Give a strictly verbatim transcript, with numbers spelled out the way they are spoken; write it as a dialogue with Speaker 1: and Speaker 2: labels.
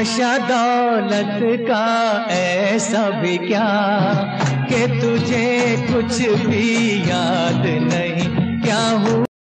Speaker 1: नशा दौलत का ऐसा भी क्या कि तुझे कुछ भी याद नहीं क्या हुआ।